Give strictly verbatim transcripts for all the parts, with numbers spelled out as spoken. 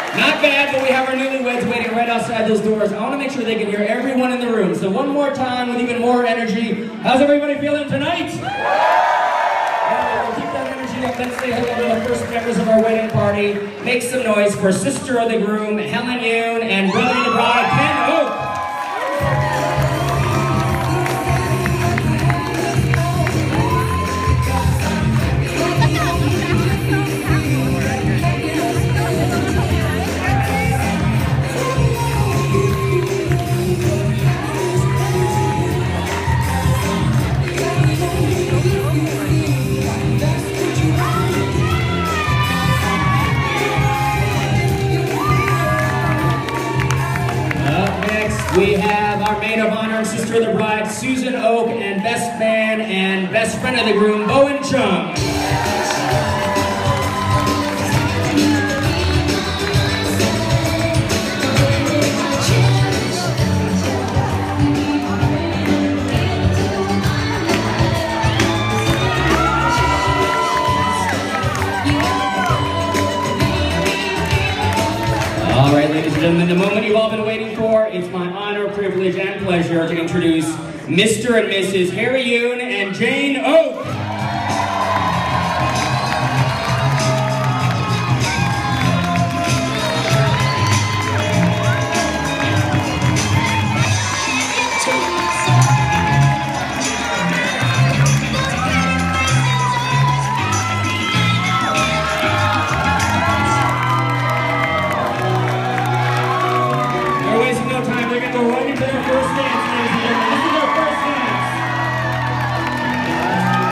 Not bad, but we have our newlyweds waiting right outside those doors. I want to make sure they can hear everyone in the room. So one more time with even more energy. How's everybody feeling tonight? Uh, we'll keep that energy up. Let's say hello to the first members of our wedding party. Make some noise for sister of the groom, Helen Yoon, and brother of the bride, Ken Oak. We have our maid of honor, sister of the bride, Susan Oak, and best man and best friend of the groom, Bowen Chung. All right, ladies and gentlemen, the moment you've all been waiting for, it's my honor, privilege, and pleasure to introduce Mister and Missus Harry Yoon and Jane Oak. Right into their first dance, ladies and gentlemen. This is their first dance.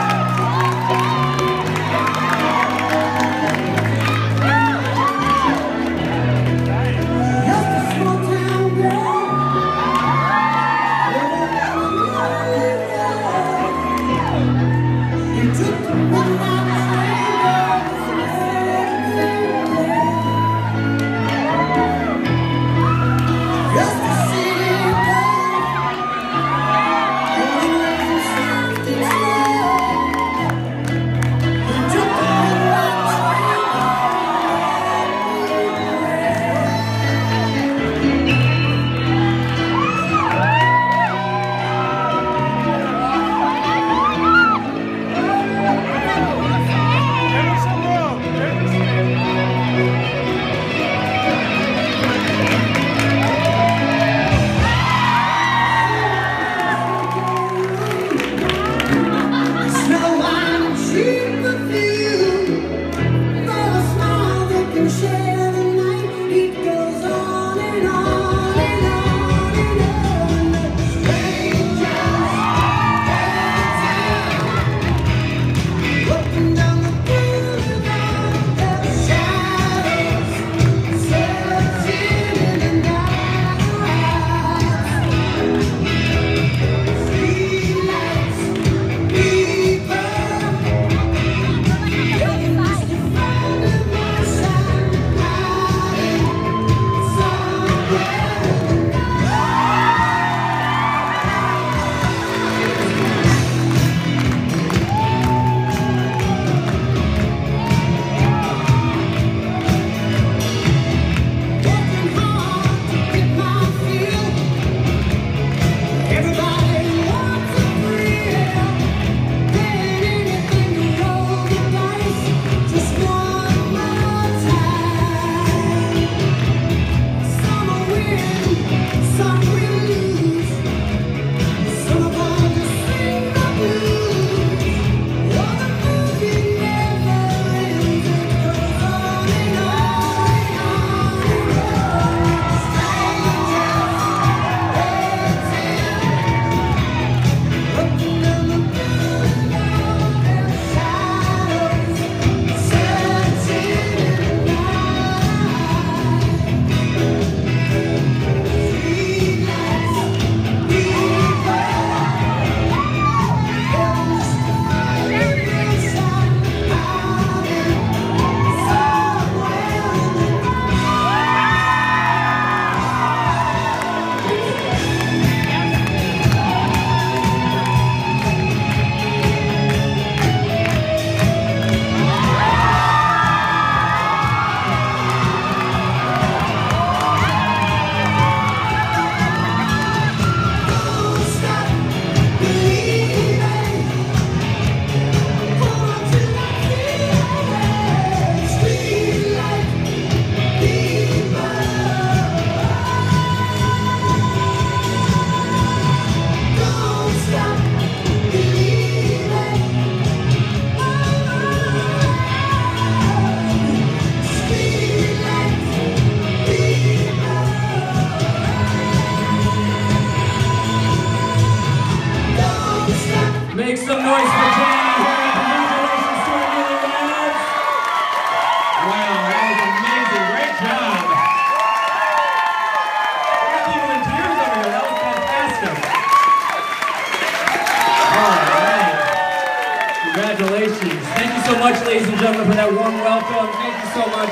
welcome. Thank you so much.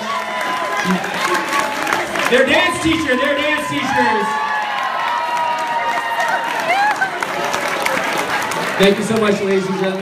Their dance teacher, their dance teachers. Thank you so much, ladies and gentlemen.